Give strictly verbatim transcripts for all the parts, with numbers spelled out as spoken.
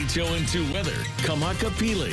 H O N two weather, PAHILI.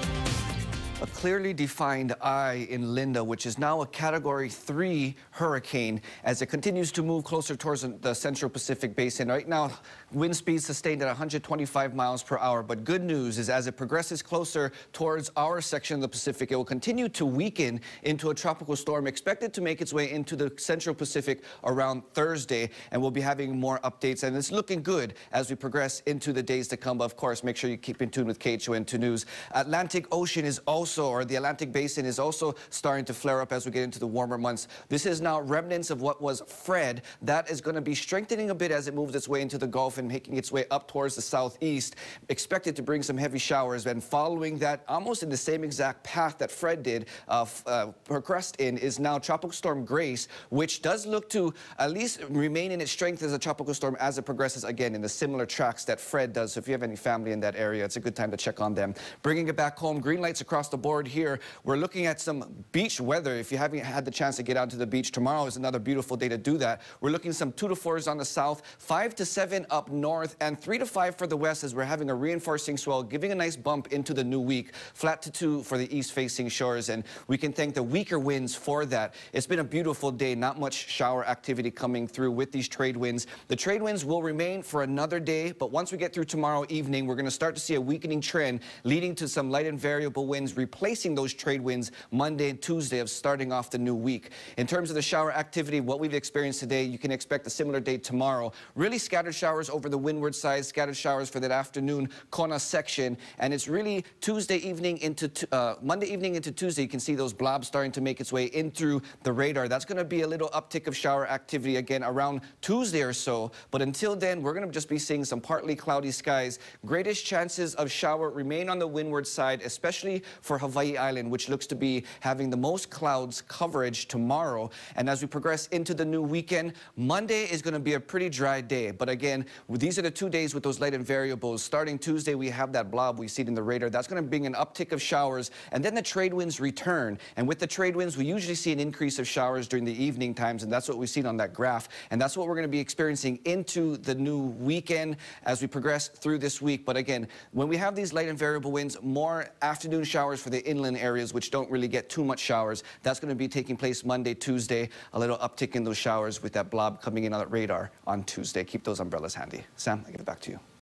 A clearly defined eye in Linda, which is now a Category three hurricane as it continues to move closer towards the Central Pacific Basin. Right now, wind speeds sustained at one hundred twenty-five miles per hour. But good news is as it progresses closer towards our section of the Pacific, it will continue to weaken into a tropical storm expected to make its way into the Central Pacific around Thursday. And we'll be having more updates. And it's looking good as we progress into the days to come. But of course, make sure you keep in tune with K H O N two News. Atlantic Ocean is also or the Atlantic Basin is also starting to flare up as we get into the warmer months. This is now remnants of what was Fred. That is going to be strengthening a bit as it moves its way into the Gulf and making its way up towards the southeast. Expected to bring some heavy showers, and following that, almost in the same exact path that Fred did, uh, uh, progressed in, is now Tropical Storm Grace, which does look to at least remain in its strength as a tropical storm as it progresses again in the similar tracks that Fred does. So if you have any family in that area, it's a good time to check on them. Bringing it back home, green lights across the board here. We're looking at some beach weather. If you haven't had the chance to get out to the beach, tomorrow is another beautiful day to do that. We're looking at some two to fours on the south, five to seven up north, and three to five for the west as we're having a reinforcing swell, giving a nice bump into the new week. Flat to two for the east-facing shores, and we can thank the weaker winds for that. It's been a beautiful day. Not much shower activity coming through with these trade winds. The trade winds will remain for another day, but once we get through tomorrow evening, we're going to start to see a weakening trend leading to some light and variable winds replacing those trade winds Monday and Tuesday of starting off the new week. In terms of the shower activity, what we've experienced today, you can expect a similar day tomorrow. Really scattered showers over the windward side, scattered showers for that afternoon Kona section, and it's really Tuesday evening into uh, Monday evening into Tuesday. You can see those blobs starting to make its way in through the radar. That's going to be a little uptick of shower activity again around Tuesday or so, but until then, we're going to just be seeing some partly cloudy skies. Greatest chances of shower remain on the windward side, especially for Hawaii Island, which looks to be having the most clouds coverage tomorrow. And as we progress into the new weekend, Monday is going to be a pretty dry day. But again, these are the two days with those light and variables. Starting Tuesday, we have that blob we see it in the radar. That's going to bring an uptick of showers. And then the trade winds return. And with the trade winds, we usually see an increase of showers during the evening times. And that's what we've seen on that graph. And that's what we're going to be experiencing into the new weekend as we progress through this week. But again, when we have these light and variable winds, more afternoon showers for the inland areas, which don't really get too much showers. That's going to be taking place Monday, Tuesday. A little uptick in those showers with that blob coming in on that radar on Tuesday. Keep those umbrellas handy. Sam, I give it back to you.